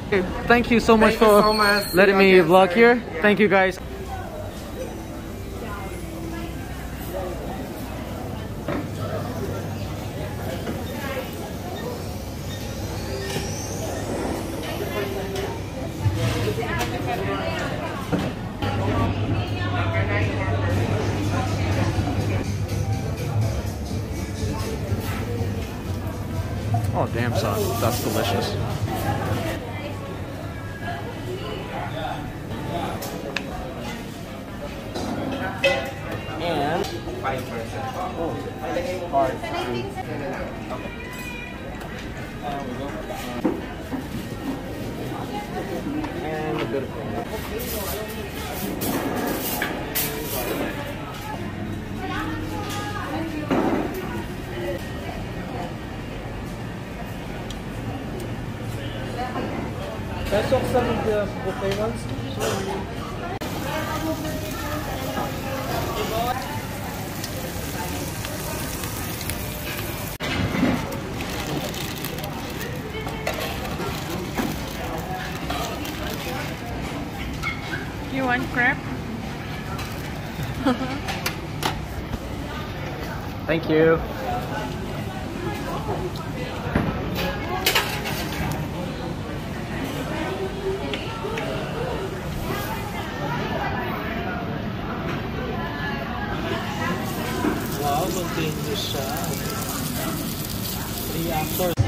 Thank you so much for letting me vlog here. Thank you guys. Oh damn son, that's delicious. And 5%. Oh, hard. And a bit of Pasok sa buffet ones. You want crepe? Thank you. Wow, mag-change siya. 3 actors.